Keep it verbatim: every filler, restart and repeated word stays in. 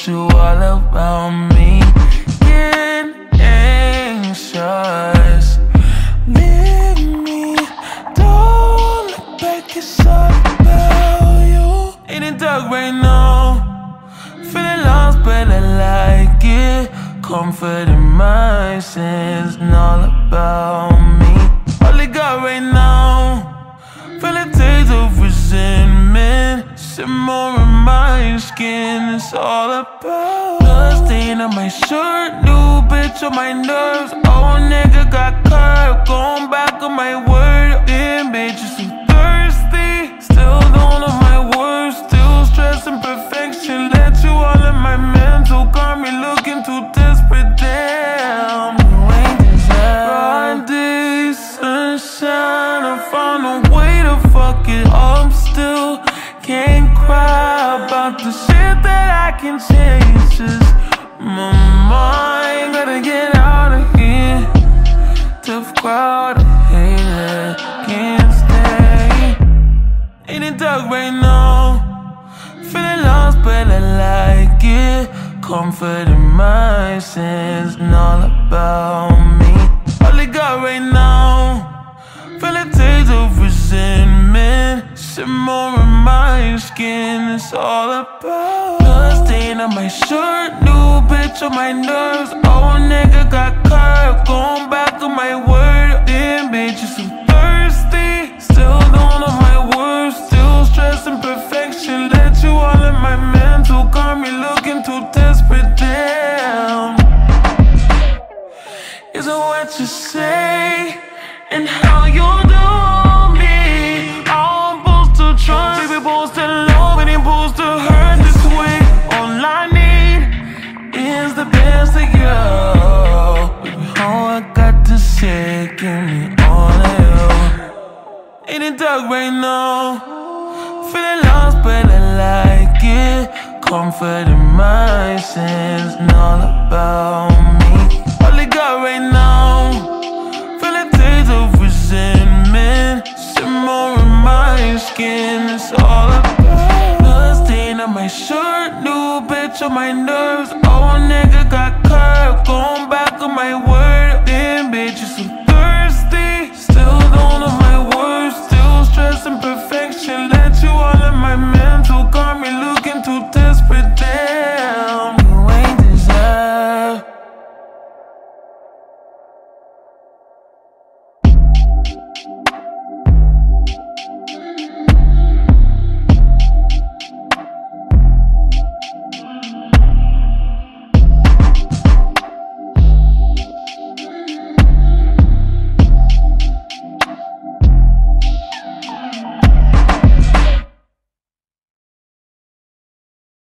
got you all around me. Getting anxious. Leave me, don't look back, it's all about you. In the dark right now, feeling lost but I like it. Comfort in my sins and all about me. All I got right now, feeling taste of resentment. Simmer in my skin, it's all about blood stain on my shirt, new bitch on my nerves. Old nigga got curved, going back on my word. Damn bitch, you so thirsty, still don't know my words. Still stressing perfection, let you all in my mental. Got me looking too desperate, damn. You ain't deserve broad day sunshine, I found a way to fuck it up still. Can't cry about the shit that I can change. Just my mind, gotta get out of here. Tough crowd, I hate it, can't stay. In the dark right now, feeling lost but I like it. Comfort in my sins and all about me. All I got right now, feeling taste of resentment. Simmer in my skin, it's all about blood stain on my shirt, new bitch on my nerves. Old nigga got curved, going back on my word. Damn bitch, you so thirsty, still don't know my words. Still stressing perfection, let you all in my mental. Got me looking too desperate, damn. Is it what you say and how you do me? I'm supposed to trust, baby, supposed to love, and you're supposed to hurt this way. All I need is the best of you. Baby, all I got to say, give me all of you. In the dark right now, feeling lost but I like it. Comfort in my sins and all about me. All I got right now, feeling taste of resentment. Simmer in my skin, it's all about blood stain on my shirt, new bitch on my nerves. Old nigga got curved, going back on my word. Damn bitch, you so thirsty, still don't know my words. Still stressing perfection, let you all in my mental. Got me looking too desperate, damn.